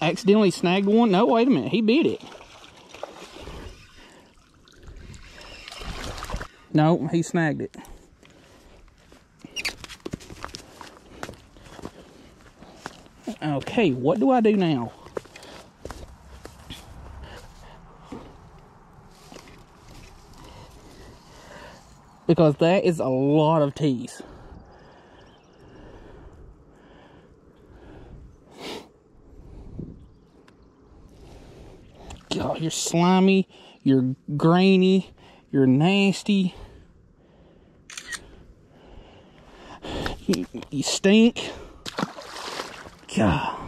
accidentally snagged one. No, wait a minute. He bit it. No, he snagged it. Okay, what do I do now? Because that is a lot of teeth. God, you're slimy, you're grainy, you're nasty. You stink. God.